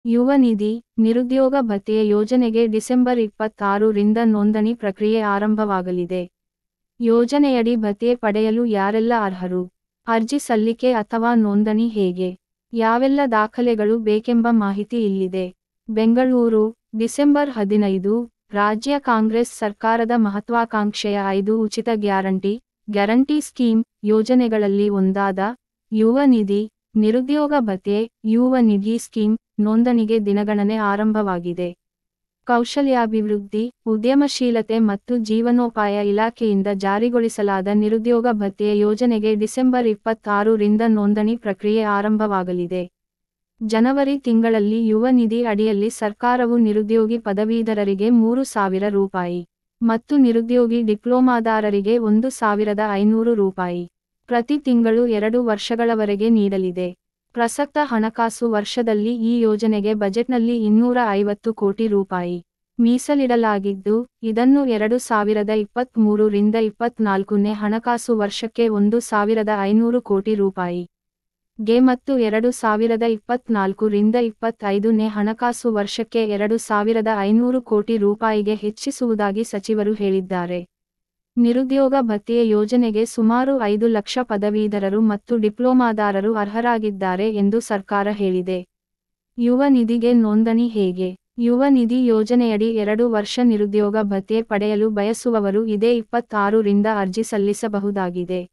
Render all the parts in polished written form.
ಯುವ ನಿಧಿ, ನಿರುದ್ಯೋಗ ಭತ್ಯೆ ಯೋಜನೆಗೆ ಡಿಸೆಂಬರ್ 26 ರಿಂದ ನೋಂದಣಿ ಪ್ರಕ್ರಿಯೆ ಆರಂಭವಾಗಲಿದೆ. ಯೋಜನೆಯಡಿ ಭತ್ಯೆ ಪಡೆಯಲು ಯಾರೆಲ್ಲ ಅರ್ಹರು? ಅರ್ಜಿ ಸಲ್ಲಿಕೆ ಅಥವಾ ನೋಂದಣಿ ಹೇಗೆ? ಯಾವೆಲ್ಲ ದಾಖಲೆಗಳು ಬೇಕೆಂಬ ಮಾಹಿತಿ ಇಲ್ಲಿದೆ. ಬೆಂಗಳೂರು, ಡಿಸೆಂಬರ್ 15, ರಾಜ್ಯ ಕಾಂಗ್ರೆಸ್ ಸರ್ಕಾರದ ಮಹತ್ವಾಕಾಂಕ್ಷೆಯ 5 ಉಚಿತ ಗ್ಯಾರಂಟಿ ಸ್ಕೀಮ್ ಯೋಜನೆಗಳಲ್ಲಿ ಒಂದಾದ ಯುವ ನಿಧಿ, ನಿರುದ್ಯೋಗ ಭತ್ಯೆ, ಯುವ ನಿಧಿ ಸ್ಕೀಮ್ ನೋಂದಣಿಗೆ ದಿನಗಣನೆ ಆರಂಭವಾಗಿದೆ. ಕೌಶಲ್ಯಾಭಿವೃದ್ಧಿ, ಉದ್ಯಮಶೀಲತೆ ಮತ್ತು ಜೀವನೋಪಾಯ ಇಲಾಖೆಯಿಂದ ಜಾರಿಗೊಳಿಸಲಾದ ನಿರುದ್ಯೋಗ ಭತ್ಯೆ ಯೋಜನೆಗೆ ಡಿಸೆಂಬರ್ 26 ರಿಂದ ನೋಂದಣಿ ಪ್ರಕ್ರಿಯೆ ಆರಂಭವಾಗಲಿದೆ. ಜನವರಿ ತಿಂಗಳಲ್ಲಿ ಯುವ ನಿಧಿ ಅಡಿಯಲ್ಲಿ ಸರ್ಕಾರವು ನಿರುದ್ಯೋಗಿ ಪದವೀಧರರಿಗೆ 3,000 ರೂಪಾಯಿ ಮತ್ತು ನಿರುದ್ಯೋಗಿ ಡಿಪ್ಲೊಮಾದಾರರಿಗೆ 1,500 ರೂಪಾಯಿ ಪ್ರತಿ ತಿಂಗಳು 2 ವರ್ಷಗಳವರೆಗೆ ನೀಡಲಿದೆ. ಪ್ರಸಕ್ತ ಹಣಕಾಸು ವರ್ಷದಲ್ಲಿ ಈ ಯೋಜನೆಗೆ ಬಜೆಟ್ನಲ್ಲಿ 250 ಕೋಟಿ ರೂಪಾಯಿ ಮೀಸಲಿಡಲಾಗಿದ್ದು, ಇದನ್ನು 2023 ರಿಂದ 24ನೇ ಹಣಕಾಸು ವರ್ಷಕ್ಕೆ 1,500 ಕೋಟಿ ರೂಪಾಯಿ ಗೆ ಮತ್ತು 2024 ರಿಂದ 25ನೇ ಹಣಕಾಸು ವರ್ಷಕ್ಕೆ 2,500 ಕೋಟಿ ರೂಪಾಯಿಗೆ ಹೆಚ್ಚಿಸುವುದಾಗಿ ಸಚಿವರು ಹೇಳಿದ್ದಾರೆ. ನಿರುದ್ಯೋಗ ಭತ್ಯೆ ಯೋಜನೆಗೆ ಸುಮಾರು 5 ಲಕ್ಷ ಪದವೀಧರರು ಮತ್ತು ಡಿಪ್ಲೊಮಾದಾರರು ಅರ್ಹರಾಗಿದ್ದಾರೆ ಎಂದು ಸರ್ಕಾರ ಹೇಳಿದೆ. ಯುವ ನಿಧಿಗೆ ನೋಂದಣಿ ಹೇಗೆ? ಯುವ ನಿಧಿ ಯೋಜನೆಯಡಿ 2 ವರ್ಷ ನಿರುದ್ಯೋಗ ಭತ್ಯೆ ಪಡೆಯಲು ಬಯಸುವವರು ಇದೇ 26 ರಿಂದ ಅರ್ಜಿ ಸಲ್ಲಿಸಬಹುದಾಗಿದೆ.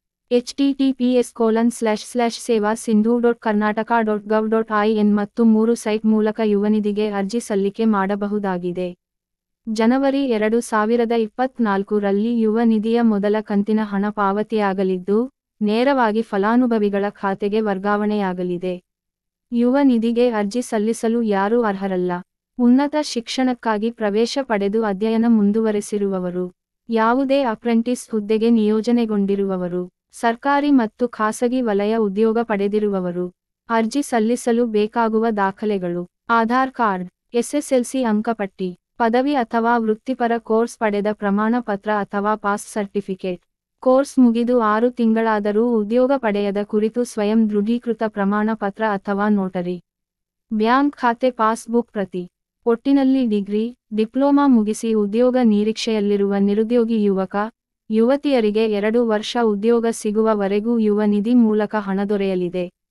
https://sevasindhu.karnataka.gov.in ಮತ್ತು 3 ಸೈಟ್ ಮೂಲಕ ಯುವನಿಧಿಗೆ ಅರ್ಜಿ ಸಲ್ಲಿಕೆ ಮಾಡಬಹುದಾಗಿದೆ. ಜನವರಿ 2024 ರಲ್ಲಿ ಯುವ ನಿಧಿಯ ಮೊದಲ ಕಂತಿನ ಹಣ ಪಾವತಿಯಾಗಲಿದ್ದು, ನೇರವಾಗಿ ಫಲಾನುಭವಿಗಳ ಖಾತೆಗೆ ವರ್ಗಾವಣೆಯಾಗಲಿದೆ. ಯುವ ನಿಧಿಗೆ ಅರ್ಜಿ ಸಲ್ಲಿಸಲು ಯಾರೂ ಅರ್ಹರಲ್ಲ. ಉನ್ನತ ಶಿಕ್ಷಣಕ್ಕಾಗಿ ಪ್ರವೇಶ ಪಡೆದು ಅಧ್ಯಯನ ಮುಂದುವರೆಸಿರುವವರು, ಯಾವುದೇ ಅಪ್ರೆಂಟಿಸ್ ಹುದ್ದೆಗೆ ನಿಯೋಜನೆಗೊಂಡಿರುವವರು, ಸರ್ಕಾರಿ ಮತ್ತು ಖಾಸಗಿ ವಲಯ ಉದ್ಯೋಗ ಪಡೆದಿರುವವರು. ಅರ್ಜಿ ಸಲ್ಲಿಸಲು ಬೇಕಾಗುವ ದಾಖಲೆಗಳು: ಆಧಾರ್ ಕಾರ್ಡ್, SSLC ಅಂಕಪಟ್ಟಿ, ಪದವಿ ಅಥವಾ ವೃತ್ತಿಪರ ಕೋರ್ಸ್ ಪಡೆದ ಪ್ರಮಾಣ ಪತ್ರ ಅಥವಾ ಪಾಸ್ ಸರ್ಟಿಫಿಕೇಟ್. ಕೋರ್ಸ್ ಮುಗಿದು 6 ತಿಂಗಳಾದರೂ ಉದ್ಯೋಗ ಪಡೆಯದ ಕುರಿತು ಸ್ವಯಂ ದೃಢೀಕೃತ ಪ್ರಮಾಣ ಪತ್ರ ಅಥವಾ ನೋಟರಿ. ಬ್ಯಾಂಕ್ ಖಾತೆ ಪಾಸ್ಬುಕ್ ಪ್ರತಿ. ಒಟ್ಟಿನಲ್ಲಿ ಡಿಗ್ರಿ, ಡಿಪ್ಲೊಮಾ ಮುಗಿಸಿ ಉದ್ಯೋಗ ನಿರೀಕ್ಷೆಯಲ್ಲಿರುವ ನಿರುದ್ಯೋಗಿ ಯುವಕ, ಯುವತಿಯರಿಗೆ 2 ವರ್ಷ ಉದ್ಯೋಗ ಸಿಗುವವರೆಗೂ ಯುವ ನಿಧಿ ಮೂಲಕ ಹಣ ದೊರೆಯಲಿದೆ.